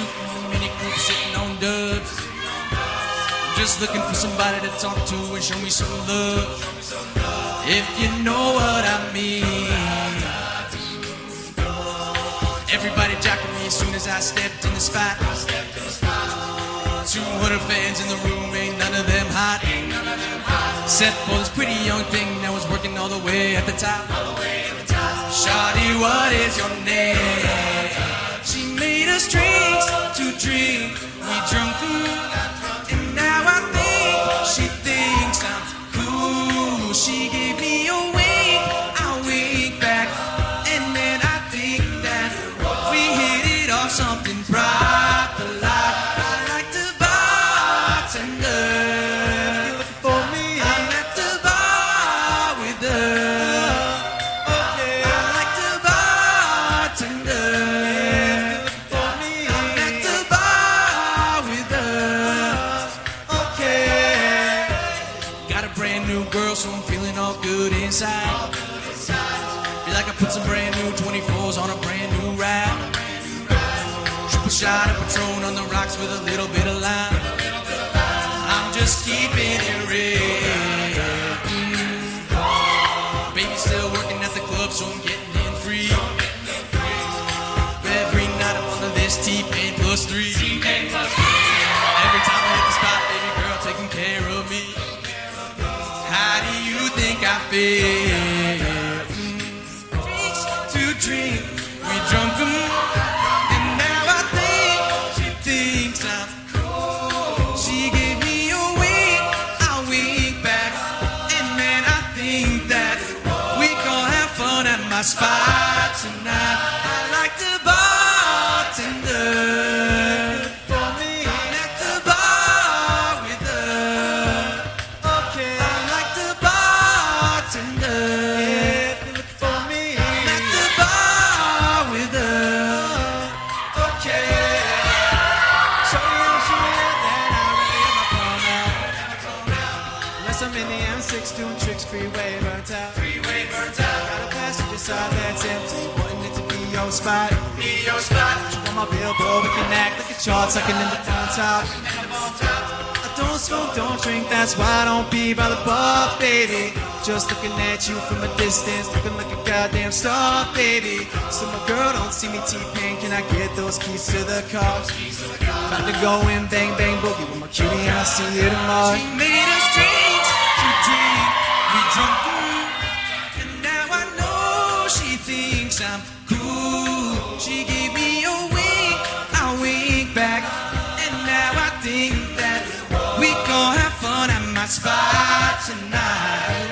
suit and mini coupe sitting on dubs. I'm just looking for somebody to talk to and show me some love. If you know what I mean. Everybody jocking me as soon as I stepped in the spot. 200 fans in the room, ain't none of them hot. Except for this pretty young thing that was working all the way at the top. Shawty, what is your name? She made us drinks to drink. We drunk and now I think she thinks I'm cool. She gave me a wink, I wink back, and then I think that we hit it off something proper like I like the bartender. For me, I'm at the bar with her. Okay, I like the bartender. For me, I'm at the bar with her. Okay, got a brand new girl, so I'm feeling all good inside. Feel like I put some brand new 24s on a brand new ride. Triple shot of Patron on the rocks with a little bit of lime. I'm just keeping it real. Baby's still working at the club, so I'm getting in free. Every night I'm on the list, T-Pain plus 3. Every time I hit the spot, baby girl taking care of me. How do you think I feel? Drinks to drink, we drunk 'em, and now I think she thinks I'm cool. She gave me a wink, I wink back, and then I think that we gon' have fun at my spot tonight. I like the bartender. For me, I'm at the bar with her. Okay, I like the bartender. For me, I'm at the bar with her. Okay, show me how she is, then I really am a pawn out. Unless I'm in the M6 doing tricks, freeway burnt out. Got a passenger side that's empty, wanting it to be your spot. You on my billboard, we can act like a chart, sucking in the phone top. I don't smoke, don't drink, that's why I don't be by the bar, baby. Just looking at you from a distance, looking like a goddamn star, baby. So my girl don't see me T-Pain, can I get those keys to the car? About to go in, bang, bang, boogie with my cutie, and I'll see you tomorrow. She made us drinks to drink, we drunk, and now I know she thinks I'm cool. She gave me a wink, I wink back, and now I think that we gon' have fun at my spot tonight.